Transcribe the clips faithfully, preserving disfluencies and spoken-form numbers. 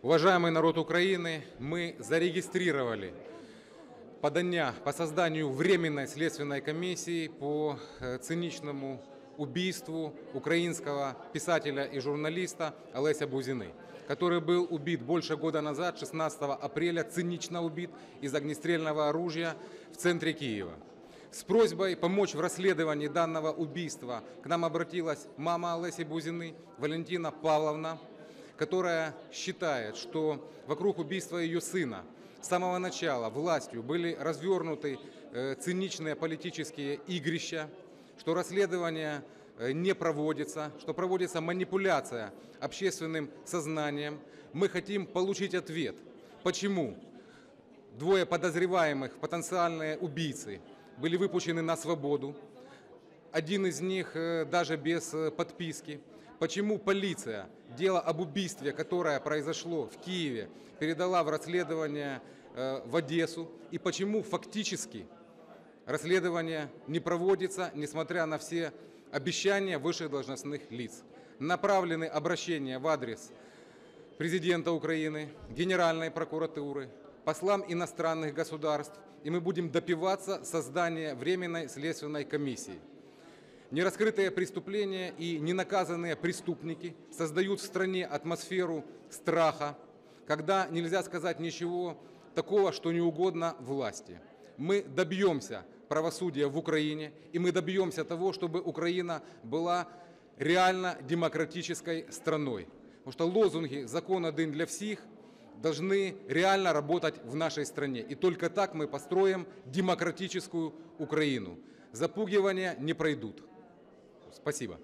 Уважаемый народ Украины, мы зарегистрировали подання по созданию Временной следственной комиссии по циничному убийству украинского писателя и журналиста Олеся Бузины, который был убит больше года назад, шестнадцатого апреля, цинично убит из огнестрельного оружия в центре Киева. С просьбой помочь в расследовании данного убийства к нам обратилась мама Олеси Бузины, Валентина Павловна, которая считает, что вокруг убийства ее сына с самого начала властью были развернуты циничные политические игрища, что расследование не проводится, что проводится манипуляция общественным сознанием. Мы хотим получить ответ, почему двое подозреваемых, потенциальные убийцы, были выпущены на свободу, один из них даже без подписки. Почему полиция дело об убийстве, которое произошло в Киеве, передала в расследование в Одессу, и почему фактически расследование не проводится, несмотря на все обещания высших должностных лиц. Направлены обращения в адрес президента Украины, Генеральной прокуратуры, послам иностранных государств, и мы будем добиваться создания Временной следственной комиссии. Нераскрытые преступления и ненаказанные преступники создают в стране атмосферу страха, когда нельзя сказать ничего такого, что не угодно власти. Мы добьемся правосудия в Украине, и мы добьемся того, чтобы Украина была реально демократической страной. Потому что лозунги «Закон один для всех» должны реально работать в нашей стране. И только так мы построим демократическую Украину. Запугивания не пройдут. Спасибо.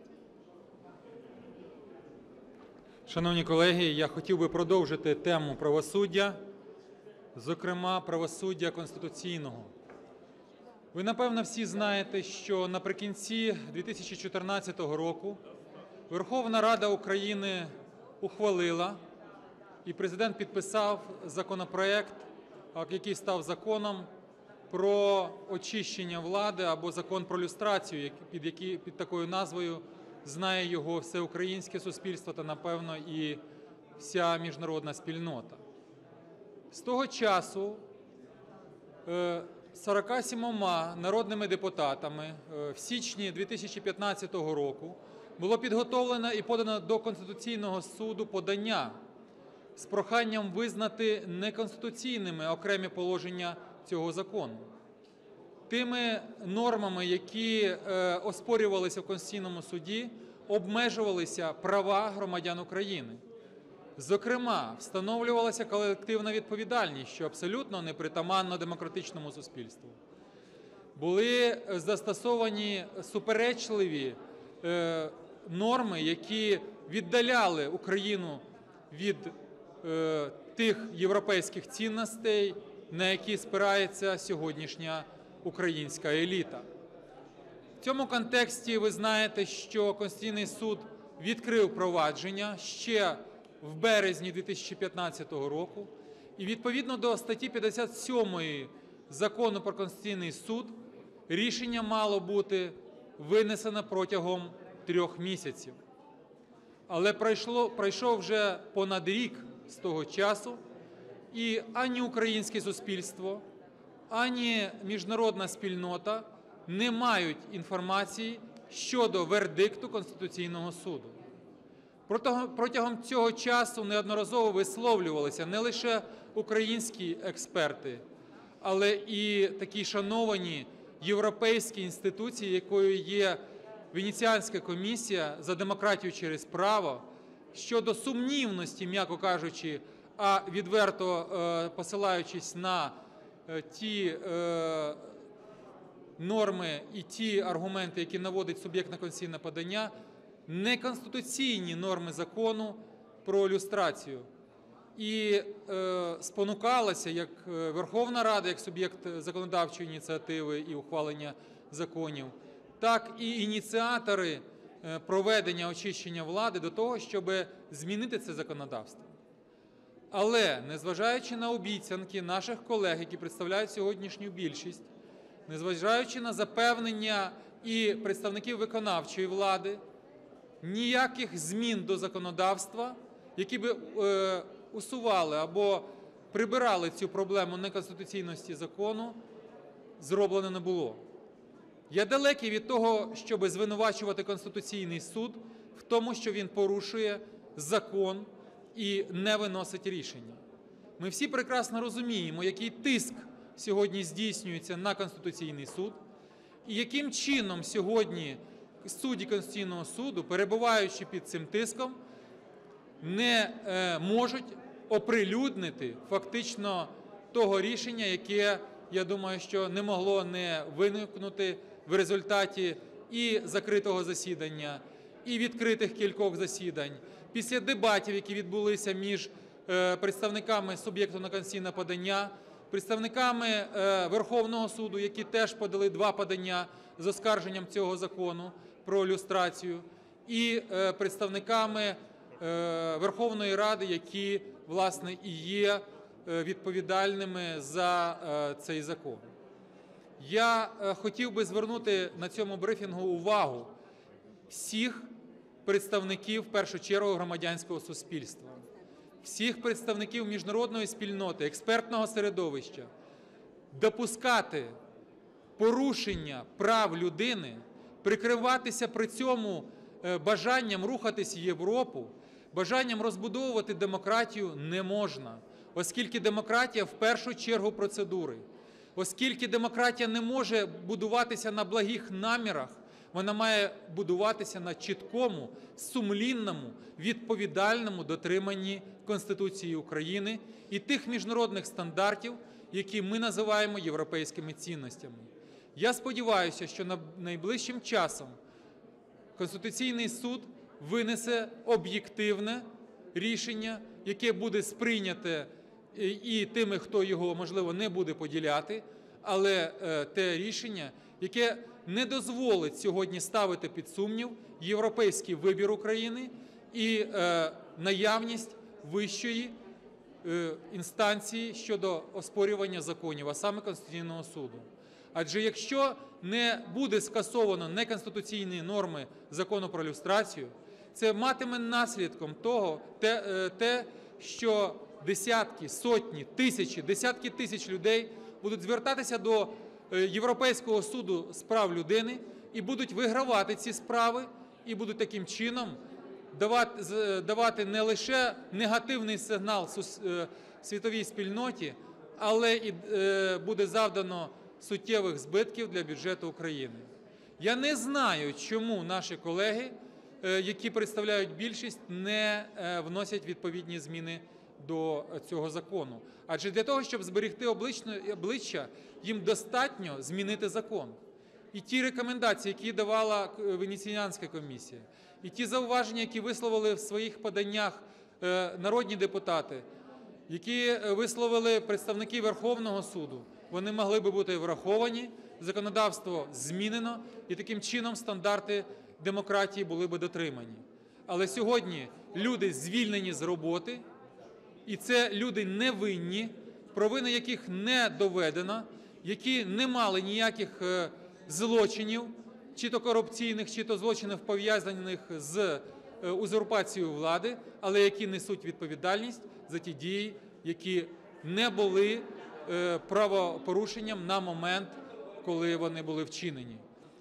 Шановні колеги, я хотів би продовжити тему правосуддя, зокрема правосуддя конституційного. Ви, напевно, всі знаєте, що наприкінці дві тисячі чотирнадцятого року Верховна Рада України ухвалила і Президент підписав законопроект, який став законом про очищення влади або закон про люстрацію, під, які, під такою назвою знає його всеукраїнське суспільство та, напевно, і вся міжнародна спільнота. З того часу сорока сімома народними депутатами в січні дві тисячі п'ятнадцятого року було підготовлено і подано до Конституційного суду подання з проханням визнати неконституційними окремі положення цього закону. Тими нормами, які оспорювалися в Конституційному суді, обмежувалися права громадян України. Зокрема, встановлювалася колективна відповідальність, що абсолютно непритаманно демократичному суспільству. Були застосовані суперечливі е, норми, які віддаляли Україну від е, тих європейських цінностей, на які спирається сьогоднішня українська еліта. В цьому контексті ви знаєте, що Конституційний суд відкрив провадження ще в березні дві тисячі п'ятнадцятого року, і відповідно до статті п'ятдесят сьомої Закону про Конституційний суд рішення мало бути винесено протягом трьох місяців. Але пройшло, пройшов вже понад рік з того часу, і ані українське суспільство, ані міжнародна спільнота не мають інформації щодо вердикту Конституційного суду. Протягом цього часу неодноразово висловлювалися не лише українські експерти, але і такі шановані європейські інституції, якою є Венеціанська комісія за демократію через право, щодо сумнівності, м'яко кажучи, а відверто посилаючись на ті норми і ті аргументи, які наводить суб'єктне конституційне подання, неконституційні норми закону про люстрацію. І е, спонукалася як Верховна Рада, як суб'єкт законодавчої ініціативи і ухвалення законів, так і ініціатори проведення очищення влади до того, щоб змінити це законодавство. Але, незважаючи на обіцянки наших колег, які представляють сьогоднішню більшість, незважаючи на запевнення і представників виконавчої влади, ніяких змін до законодавства, які би усували або прибирали цю проблему неконституційності закону, зроблено не було. Я далекий від того, щоб звинувачувати Конституційний Суд в тому, що він порушує закон і не виносить рішення. Ми всі прекрасно розуміємо, який тиск сьогодні здійснюється на Конституційний Суд і яким чином сьогодні судді Конституційного Суду, перебуваючи під цим тиском, не можуть оприлюднити фактично того рішення, яке, я думаю, що не могло не виникнути в результаті і закритого засідання, і відкритих кількох засідань, після дебатів, які відбулися між представниками суб'єкту на конституційне подання, представниками Верховного Суду, які теж подали два подання з оскарженням цього закону про люстрацію, і представниками Верховної Ради, які, власне, і є відповідальними за цей закон. Я хотів би звернути на цьому брифінгу увагу всіх представників, в першу чергу, громадянського суспільства, всіх представників міжнародної спільноти, експертного середовища, допускати порушення прав людини, прикриватися при цьому бажанням рухатись в Європу, бажанням розбудовувати демократію не можна, оскільки демократія в першу чергу процедури. Оскільки демократія не може будуватися на благих намірах, вона має будуватися на чіткому, сумлінному, відповідальному дотриманні Конституції України і тих міжнародних стандартів, які ми називаємо європейськими цінностями. Я сподіваюся, що найближчим часом Конституційний Суд винесе об'єктивне рішення, яке буде сприйняте і тими, хто його, можливо, не буде поділяти, але те рішення, яке не дозволить сьогодні ставити під сумнів європейський вибір України і наявність вищої інстанції щодо оспорювання законів, а саме Конституційного Суду. Адже якщо не буде скасовано неконституційні норми Закону про люстрацію, це матиме наслідком того, те, те, що десятки, сотні, тисячі, десятки тисяч людей будуть звертатися до Європейського суду з прав людини і будуть вигравати ці справи, і будуть таким чином давати, давати не лише негативний сигнал світовій спільноті, але і буде завдано суттєвих збитків для бюджету України. Я не знаю, чому наші колеги, які представляють більшість, не вносять відповідні зміни до цього закону. Адже для того, щоб зберегти обличчя, їм достатньо змінити закон. І ті рекомендації, які давала Венеціанська комісія, і ті зауваження, які висловили в своїх поданнях народні депутати, які висловили представники Верховного Суду, вони могли би бути враховані, законодавство змінено, і таким чином стандарти демократії були би дотримані. Але сьогодні люди звільнені з роботи, і це люди невинні, провини яких не доведено, які не мали ніяких злочинів, чи то корупційних, чи то злочинів, пов'язаних з узурпацією влади, але які несуть відповідальність за ті дії, які не були правопорушенням на момент, коли вони були вчинені.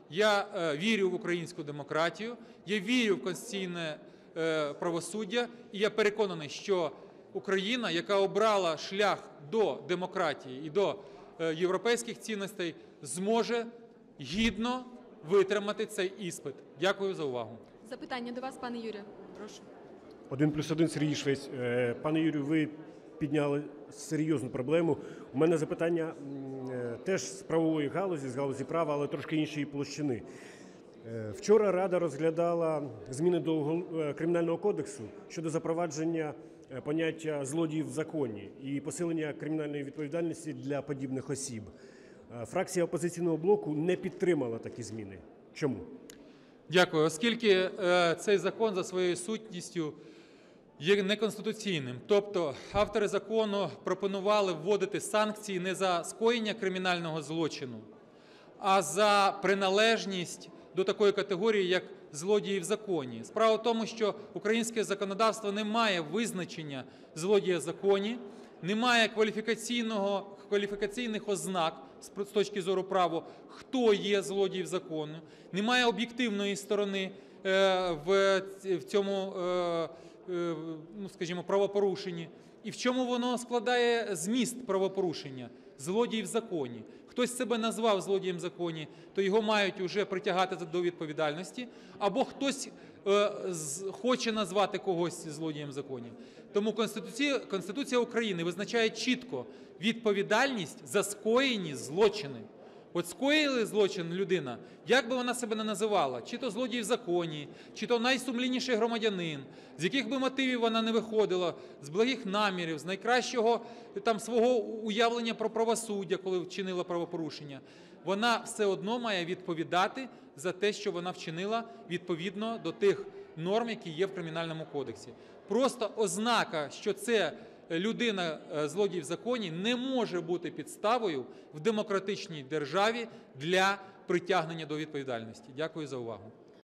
Я вірю в українську демократію, я вірю в конституційне правосуддя, і я переконаний, що Україна, яка обрала шлях до демократії і до європейських цінностей, зможе гідно витримати цей іспит. Дякую за увагу. Запитання до вас, пане Юрію. Прошу. Один плюс один, Сергій Швець. Пане Юрію, ви підняли серйозну проблему. У мене запитання теж з правової галузі, з галузі права, але трошки іншої площини. Вчора Рада розглядала зміни до Кримінального кодексу щодо запровадження поняття злодіїв в законі і посилення кримінальної відповідальності для подібних осіб. Фракція «Опозиційного блоку» не підтримала такі зміни. Чому? Дякую. Оскільки цей закон за своєю сутністю є неконституційним. Тобто автори закону пропонували вводити санкції не за скоєння кримінального злочину, а за приналежність до такої категорії, як злодії в законі. Справа в тому, що українське законодавство не має визначення злодія в законі, немає кваліфікаційного, кваліфікаційних ознак з точки зору права, хто є злодій в законі, немає об'єктивної сторони в цьому, ну, скажімо, правопорушенні. І в чому воно складає зміст правопорушення? Злодій в законі. Хтось себе назвав злодієм в законі, то його мають уже притягати до відповідальності, або хтось е, з, хоче назвати когось злодієм в законі. Тому Конституція, Конституція України визначає чітко відповідальність за скоєні злочини. От скоїли злочин людина, як би вона себе не називала, чи то злодій в законі, чи то найсумлінніший громадянин, з яких би мотивів вона не виходила, з благих намірів, з найкращого там свого уявлення про правосуддя, коли вчинила правопорушення, вона все одно має відповідати за те, що вона вчинила відповідно до тих норм, які є в Кримінальному кодексі. Просто ознака, що це людина злодій в законі, не може бути підставою в демократичній державі для притягнення до відповідальності. Дякую за увагу.